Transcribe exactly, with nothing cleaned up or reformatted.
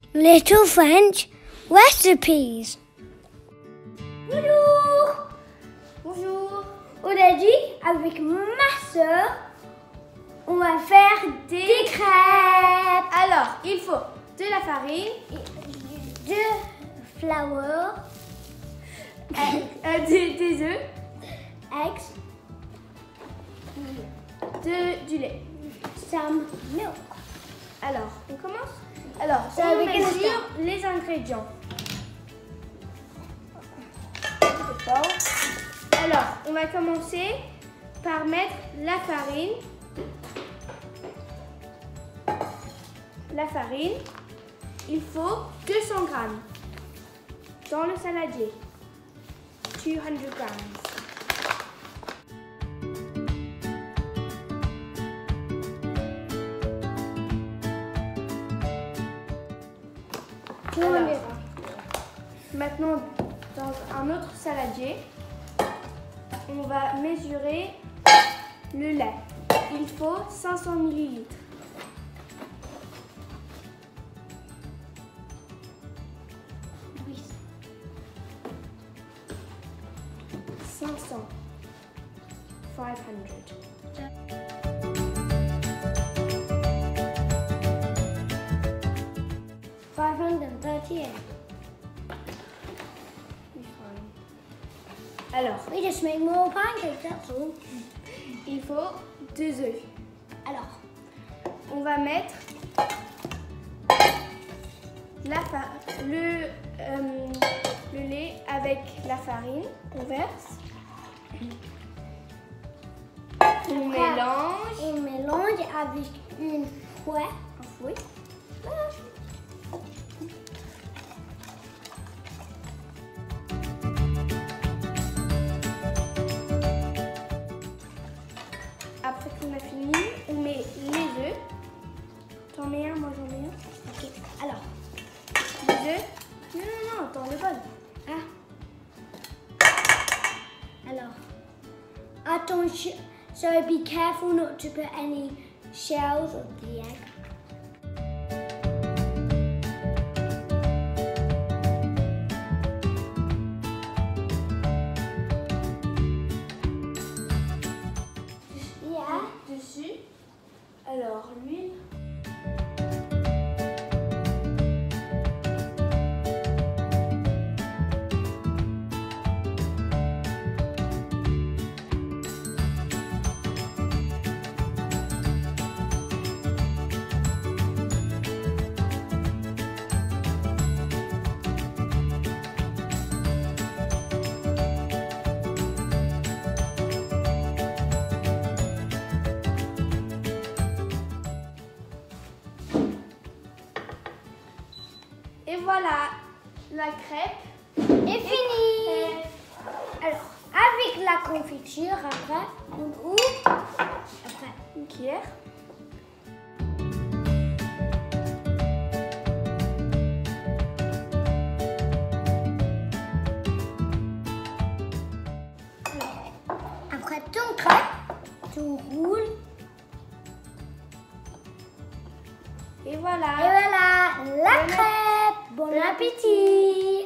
Little French recipes. Bonjour. Bonjour. Aujourd'hui, avec ma soeur, on va faire des, des crêpes. Alors, il faut de la farine, de flour, euh, des, des œufs, eggs, de, du lait. some milk. Alors, on commence. Alors, Ça on avec mesure les ingrédients. Alors, on va commencer par mettre la farine. La farine, il faut deux cents grammes dans le saladier. two hundred grams. Alors, maintenant, dans un autre saladier, on va mesurer le lait. Il faut cinq cents millilitres. cinq cents. five hundred. five hundred thirty-eight. Alors, We just make more pancakes, that's all. il faut deux œufs. Alors, On va mettre la fa- le, euh, le lait avec la farine. On verse. On mélange. on mélange avec une fouet. Un fouet. Après qu'on a fini, on met les œufs. T'en mets un, moi j'en mets un. Ok, alors, Les œufs. Non, non, non, attends, le bol. ah. Alors, attention, so be careful not to put any shells of the egg. Yeah. Dessus. Alors, l'huile. Et voilà, la crêpe Et fini. Alors, avec la confiture, après, on ouvre. Après, une cuillère. après ton crêpe, tu roules. Et voilà. Et voilà, la crêpe. Bon appétit.